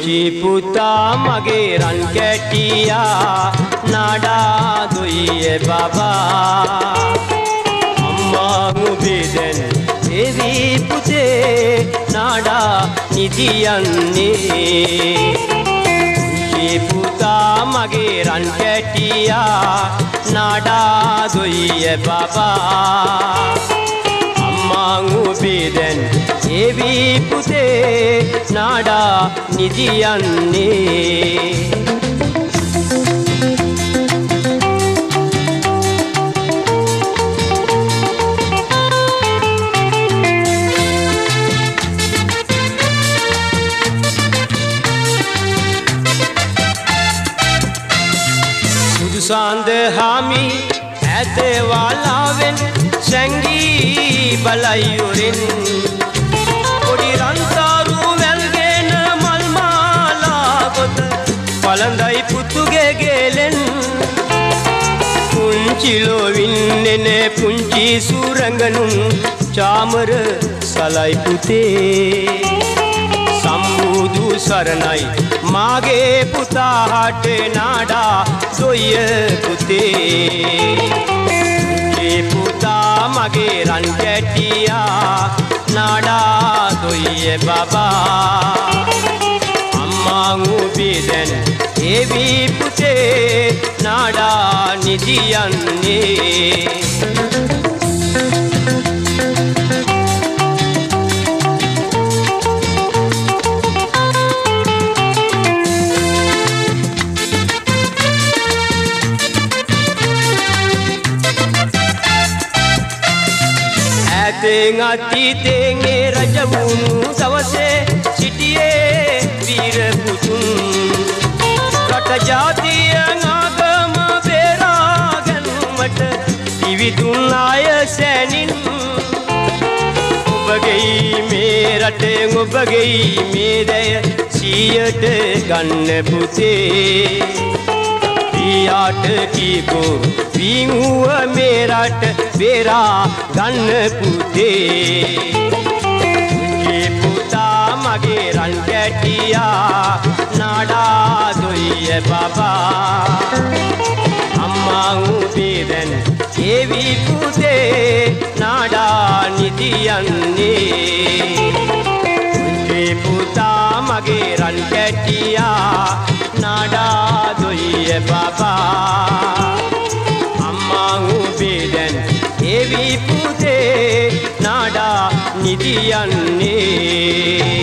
පුංචි පුතා මගේ රන් කැටියා නාඩා දුයියේ බබා අම්මා ඔබේ දැන් එවි පුතේ නාඩා නිදියන්නේ පුංචි පුතා මගේ රන් කැටියා නාඩා දුයියේ බබා අම්මා ඔබේ දැන් එවි පුතේ නාඩා නිදියන්නේ සුදුසාන්ද හාමි ඇතේ වාලාවෙන් සැංගී බලයුරින් පොඩි රන්තාරු වැල්ගෙන මල් මාලා ගොත පළඳයි පුතුගේ ගෙලෙන් පුංචි ලොවින්නේ පුංචි සුරංගනුන් චාමර සලයි පුතේ සම්බුදු සරණයි මාගේ පුතාට නාඩා සොය පුතේ පුතා මගේ රන් කැටියා නාඩා දොයියේ බබා අම්මා ඔබේ දැන් එවි පුතේ නාඩා නිදියන්නේ අතීතෙන් ඒ රජ වුණු දවසේ සිටියේ වීර පුතුන් රට ජාතිය ආගම බේරා ගැනීමට දිවිදුන් අය සැනින් ඔබගේ මේ රටේ ඔබගේ මේ දය සියයට ගන්න පුතේ පියාට කීකෝ විංගුව මේ රට බේරා ගන්න පුතේ පුංචි පුතා මගේ රන් කැටියා නාඩා දොයියේ බබා අම්මා ඔබේ දැන් එවි පුතේ නාඩා නිදියන්නේ පුංචි පුතා මගේ රන් කැටියා නාඩා දොයියේ බබා අම්මා ඔබේ දැන් එවි පුතේ නාඩා නිදියන්නේ